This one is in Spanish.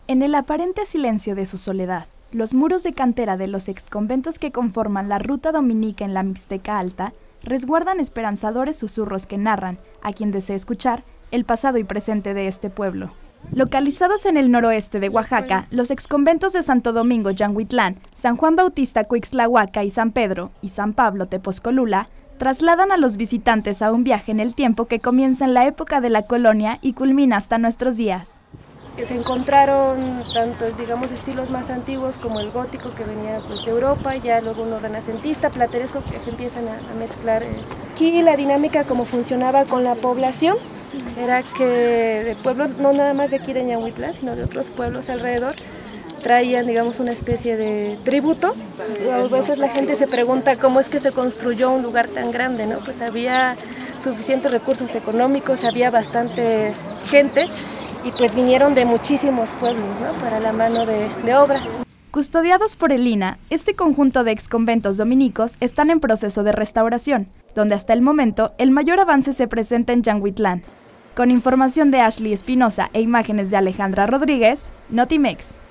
En el aparente silencio de su soledad, los muros de cantera de los exconventos que conforman la ruta dominica en la Mixteca Alta resguardan esperanzadores susurros que narran, a quien desee escuchar, el pasado y presente de este pueblo. Localizados en el noroeste de Oaxaca, los exconventos de Santo Domingo Yanguitlán, San Juan Bautista Cuixtlahuaca y San Pedro y San Pablo Tepozcolula trasladan a los visitantes a un viaje en el tiempo que comienza en la época de la colonia y culmina hasta nuestros días. Que se encontraron tantos, digamos, estilos más antiguos como el gótico que venía pues, de Europa, ya luego uno renacentista, plateresco que se empiezan a mezclar. Aquí la dinámica como funcionaba con la población era que de pueblos, no nada más de aquí de Ñahuitlán, sino de otros pueblos alrededor, traían, digamos, una especie de tributo. A veces la gente se pregunta cómo es que se construyó un lugar tan grande, ¿no? Pues había suficientes recursos económicos, había bastante gente, y pues vinieron de muchísimos pueblos, ¿no? Para la mano de obra. Custodiados por el INAH, este conjunto de exconventos dominicos están en proceso de restauración, donde hasta el momento el mayor avance se presenta en Yanguitlán. Con información de Ashley Espinosa e imágenes de Alejandra Rodríguez, Notimex.